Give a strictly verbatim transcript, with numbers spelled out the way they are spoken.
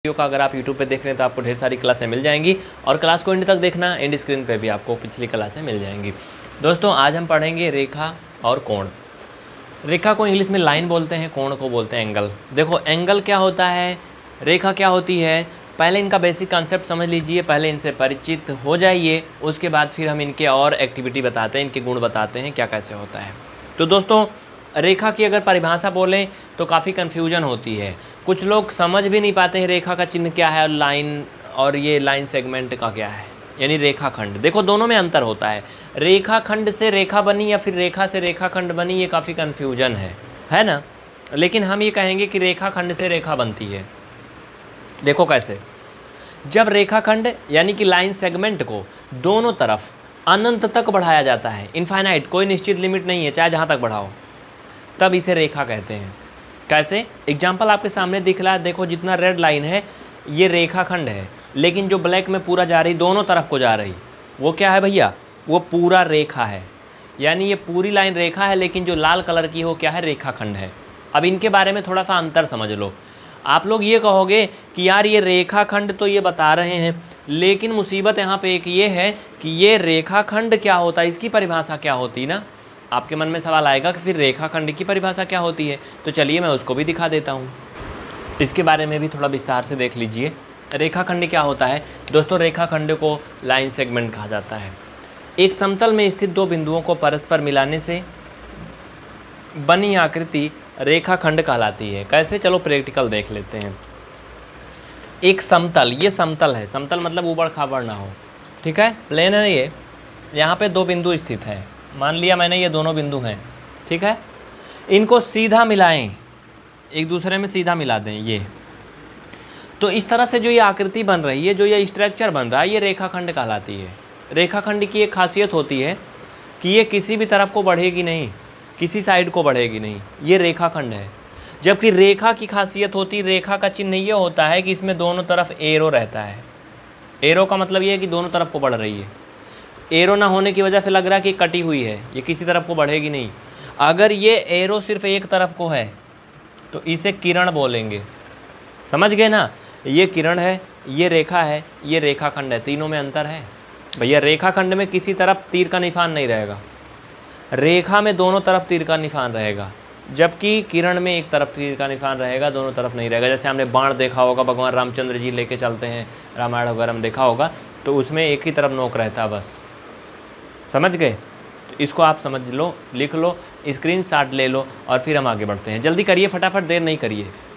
Video का अगर आप यूट्यूब पे देख रहे हैं तो आपको ढेर सारी क्लासें मिल जाएंगी और क्लास को एंड तक देखना, एंड स्क्रीन पे भी आपको पिछली क्लासें मिल जाएंगी। दोस्तों आज हम पढ़ेंगे रेखा और कोण। रेखा को इंग्लिश में लाइन बोलते हैं, कोण को बोलते हैं एंगल। देखो एंगल क्या होता है, रेखा क्या होती है, पहले इनका बेसिक कॉन्सेप्ट समझ लीजिए, पहले इनसे परिचित हो जाइए, उसके बाद फिर हम इनके और एक्टिविटी बताते हैं, इनके गुण बताते हैं क्या कैसे होता है। तो दोस्तों रेखा की अगर परिभाषा बोलें तो काफ़ी कन्फ्यूजन होती है, कुछ लोग समझ भी नहीं पाते हैं रेखा का चिन्ह क्या है और लाइन और ये लाइन सेगमेंट का क्या है, यानी रेखाखंड। देखो दोनों में अंतर होता है, रेखाखंड से रेखा बनी या फिर रेखा से रेखाखंड बनी, ये काफ़ी कन्फ्यूजन है है ना। लेकिन हम ये कहेंगे कि रेखाखंड से रेखा बनती है। देखो कैसे, जब रेखाखंड यानी कि लाइन सेगमेंट को दोनों तरफ अनंत तक बढ़ाया जाता है, इनफाइनाइट, कोई निश्चित लिमिट नहीं है, चाहे जहाँ तक बढ़ाओ, तब इसे रेखा कहते हैं। कैसे, एग्जाम्पल आपके सामने दिख रहा है, देखो जितना रेड लाइन है ये रेखाखंड है, लेकिन जो ब्लैक में पूरा जा रही, दोनों तरफ को जा रही, वो क्या है भैया, वो पूरा रेखा है। यानी ये पूरी लाइन रेखा है, लेकिन जो लाल कलर की हो क्या है, रेखाखंड है। अब इनके बारे में थोड़ा सा अंतर समझ लो। आप लोग ये कहोगे कि यार ये रेखाखंड तो ये बता रहे हैं, लेकिन मुसीबत यहाँ पे एक ये है कि ये रेखाखंड क्या होता है, इसकी परिभाषा क्या होती ना। आपके मन में सवाल आएगा कि फिर रेखाखंड की परिभाषा क्या होती है, तो चलिए मैं उसको भी दिखा देता हूँ। इसके बारे में भी थोड़ा विस्तार से देख लीजिए। रेखाखंड क्या होता है दोस्तों, रेखाखंड को लाइन सेगमेंट कहा जाता है। एक समतल में स्थित दो बिंदुओं को परस्पर मिलाने से बनी आकृति रेखाखंड कहलाती है। कैसे, चलो प्रैक्टिकल देख लेते हैं। एक समतल, ये समतल है, समतल मतलब ऊबड़ खाबड़ ना हो, ठीक है, प्लेन है ये। यहाँ पे दो बिंदु स्थित है, मान लिया मैंने ये दोनों बिंदु हैं, ठीक है, इनको सीधा मिलाएं, एक दूसरे में सीधा मिला दें ये, तो इस तरह से जो ये आकृति बन रही है, जो ये स्ट्रक्चर बन रहा है, ये रेखाखंड कहलाती है। रेखाखंड की एक खासियत होती है कि ये किसी भी तरफ को बढ़ेगी नहीं, किसी साइड को बढ़ेगी नहीं, ये रेखाखंड है। जबकि रेखा की खासियत होती, रेखा का चिन्ह ये होता है कि इसमें दोनों तरफ एरो रहता है। एरो का मतलब ये है कि दोनों तरफ को बढ़ रही है। एरो ना होने की वजह से लग रहा है कि कटी हुई है, ये किसी तरफ को बढ़ेगी नहीं। अगर ये एरो सिर्फ एक तरफ को है तो इसे किरण बोलेंगे, समझ गए ना। ये किरण है, ये रेखा है, ये रेखाखंड है, तीनों में अंतर है भैया। रेखाखंड में किसी तरफ तीर का निशान नहीं रहेगा, रेखा में दोनों तरफ तीर का निशान रहेगा, जबकि किरण में एक तरफ तीर का निशान रहेगा, दोनों तरफ नहीं रहेगा। जैसे हमने बाण देखा होगा, भगवान रामचंद्र जी लेके चलते हैं, रामायण वगैरह में देखा होगा, तो उसमें एक ही तरफ नोक रहता है बस, समझ गए। तो इसको आप समझ लो, लिख लो, स्क्रीनशॉट ले लो और फिर हम आगे बढ़ते हैं। जल्दी करिए, फटाफट, देर नहीं करिए।